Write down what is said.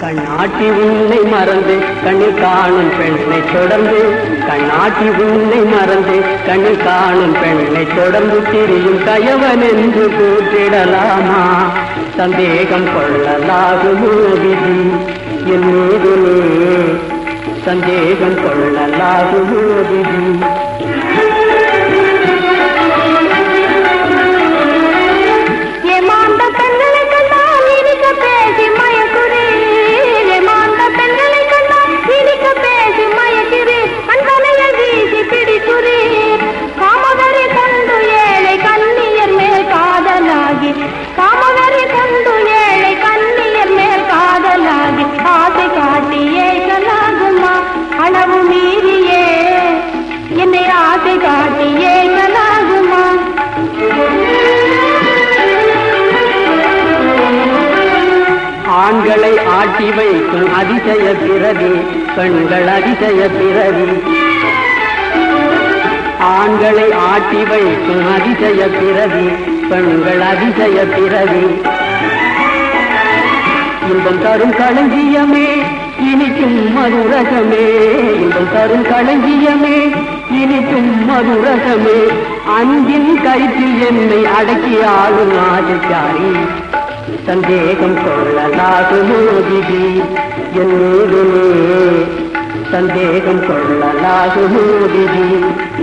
கண்ணாட்டி உன்னை மறந்து கண்ணில் காணும் பெண்ணை தொடர்ந்து, கண்ணாட்டி உன்னை மறந்து கண்ணில் காணும் பெண்ணை தொடர்ந்து திரியும் கயவன் என்று கூட்டிடலாமா? சந்தேகம் கொள்ளலாகுமோ விதி என் மீது நீ, சந்தேகம் கொள்ளலாகுமோ விதி? ஆண்களை ஆட்டி வைக்கும் அதிசய பிறவி பெண்கள் அதிசய பிறவி, ஆண்களை ஆட்டி வைக்கும் அதிசய பிறவி பெண்கள் அதிசய பிறவி. இன்பம் தரும் களஞ்சியமே இனிக்கும் மதுரகமே, இன்பம் தரும் களஞ்சியமே இனிக்கும் மதுரகமே, அன்பின் கயிற்றில் என்னை அடக்கி ஆளும் ஆதிச்சாரி. சந்தேகம் கொள்ளலாகுமோ விதி என் மீது நீ, சந்தேகம் கொள்ளலாகுமோ விதி?